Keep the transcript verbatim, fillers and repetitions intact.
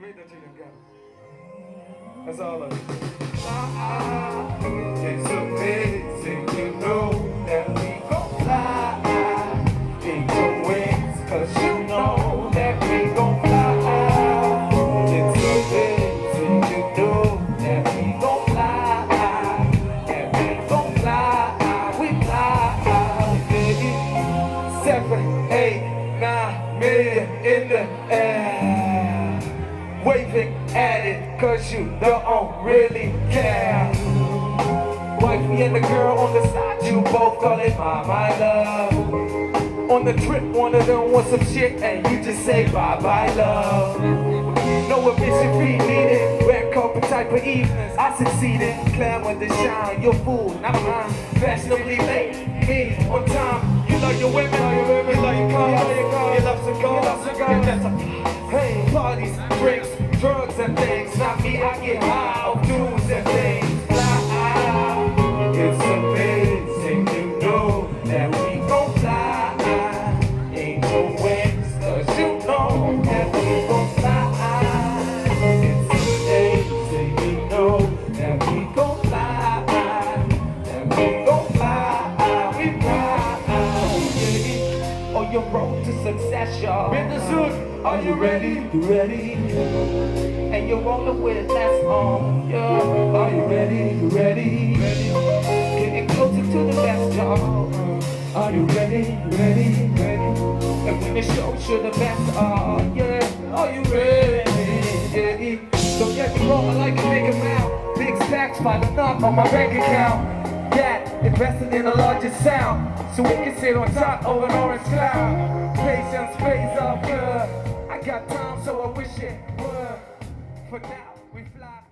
Weet dat je hem kan. Dat is alles. It's amazing to know that we gon' fly in your wings, cause you know that we gon' fly. It's amazing to know that we gon' fly, that we gon' fly, we fly. Seven, eight, nine million in the air, waving at it, cause you don't really care. Wifey and the girl on the side, you both call it my, my love. On the trip, one of them wants some shit, and you just say bye bye love. No ambition fee needed, red carpet type of evenings. I succeeded, clamor to shine, you're fool, not mine. Fashionably late, me on time. You love your women, you love your cars, you love cigars, you love hey, parties, drinks, drugs and things. Not me, I get high of dudes and things. Fly, it's amazing to know that we gon' fly. Ain't no wings, cause you know that we gon' fly. It's amazing to know that we gon' fly. That we gon' fly, we fly. On your road to success, y'all. In the suit. Are you ready? You ready? And you're rolling with less on, yeah. Are you ready? You ready? Ready? Getting closer to the best, y'all. Are you ready? You ready? Ready? And when it shows you the best, oh yeah. Are you ready? Yeah. Don't get me wrong, I like a big amount. Big stacks by the knock on my bank account. Yeah, investing in a larger sound, so we can sit on top of an orange cloud. Patience pays off good. I got time, so I wish it would. For now, we fly.